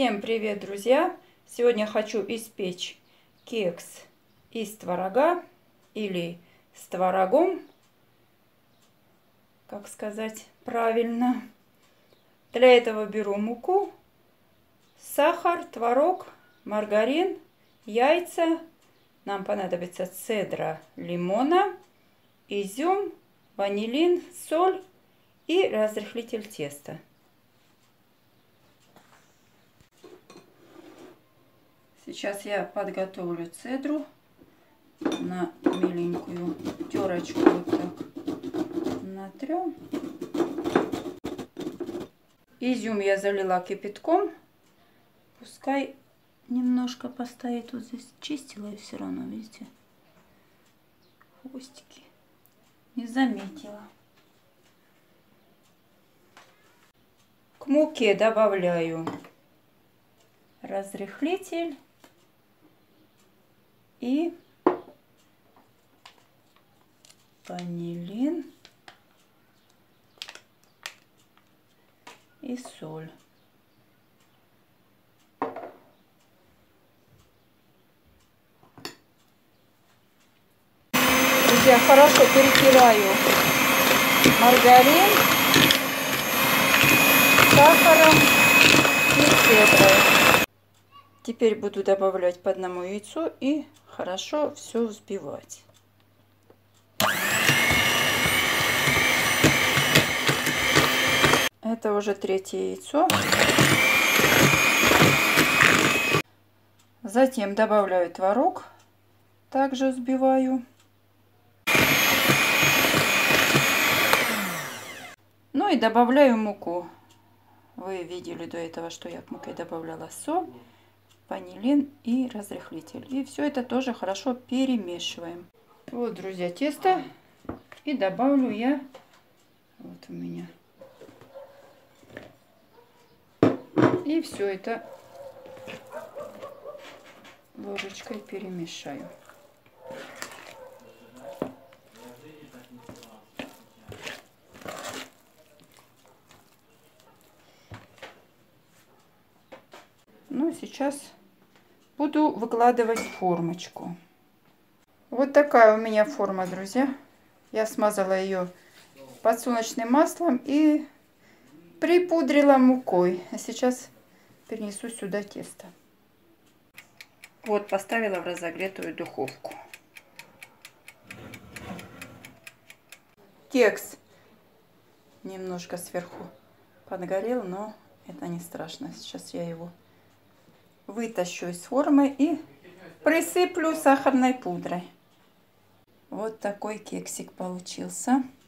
Всем привет, друзья! Сегодня хочу испечь кекс из творога или с творогом, как сказать правильно. Для этого беру муку, сахар, творог, маргарин, яйца. Нам понадобится цедра лимона, изюм, ванилин, соль и разрыхлитель теста. Сейчас я подготовлю цедру на меленькую терочку, вот так натрем. Изюм я залила кипятком, пускай немножко постоит. Вот здесь чистила и все равно, видите, хвостики не заметила. К муке добавляю разрыхлитель и ванилин и соль. Я хорошо перетираю маргарин с сахаром и цедрой. Теперь буду добавлять по одному яйцу и хорошо все взбивать. Это уже третье яйцо. Затем добавляю творог, также взбиваю. Ну и добавляю муку. Вы видели до этого, что я к муке добавляла соль, ванилин и разрыхлитель. И все это тоже хорошо перемешиваем. Вот, друзья, тесто. И добавлю я, вот у меня. И все это ложечкой перемешаю. Ну, сейчас буду выкладывать в формочку. Вот такая у меня форма, друзья. Я смазала ее подсолнечным маслом и припудрила мукой. А сейчас перенесу сюда тесто. Вот, поставила в разогретую духовку. Кекс немножко сверху подгорел, но это не страшно. Сейчас я его вытащу из формы и присыплю сахарной пудрой. Вот такой кексик получился.